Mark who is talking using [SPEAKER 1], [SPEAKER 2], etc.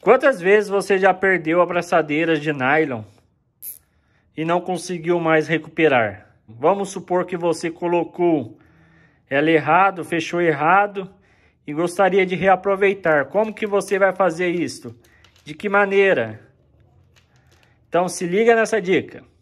[SPEAKER 1] Quantas vezes você já perdeu abraçadeiras de nylon e não conseguiu mais recuperar? Vamos supor que você colocou ela errado, fechou errado e gostaria de reaproveitar. Como que você vai fazer isso? De que maneira? Então se liga nessa dica.